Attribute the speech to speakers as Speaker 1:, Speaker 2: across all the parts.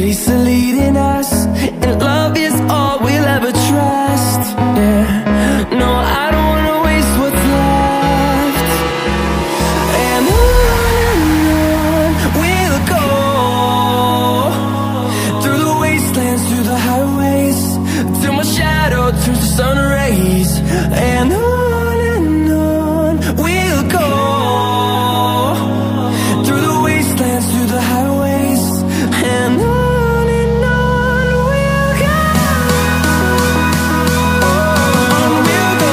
Speaker 1: Chase the leading us, and love is all we'll ever trust. Yeah, no, I don't wanna waste what's left. And on we'll go, through the wastelands, through the highways, till my shadow turns to sun rays. And on we'll go, through the wastelands, through the highways, and on we'll go. On we'll go.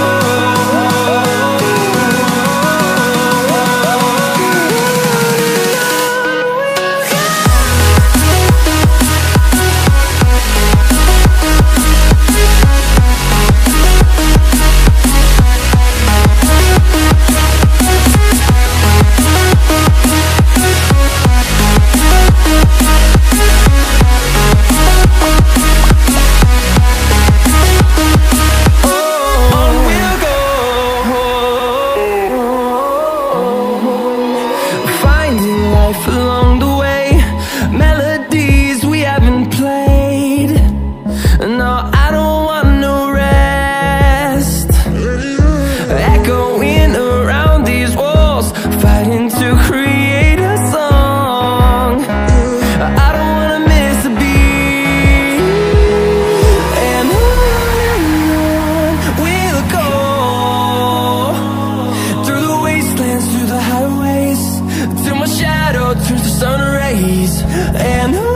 Speaker 1: Finding life along the way, melodies we haven't played. No, I don't want no rest. Echoing around these walls, fighting to create a song. I don't wanna miss a beat. And on we'll go, through the wastelands, through the highways, till my shadow turns to sun rays. And